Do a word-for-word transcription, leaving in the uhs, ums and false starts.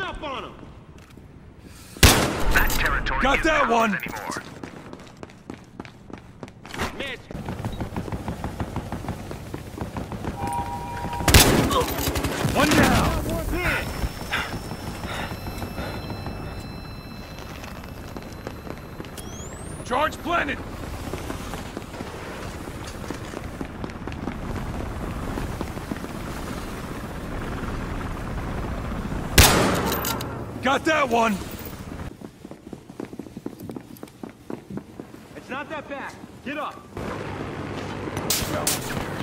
up on him! That territory Got isn't that ours one. anymore. Mitch! One down. Hit! Charge planted. Got that one. It's not that bad. Get up! Go.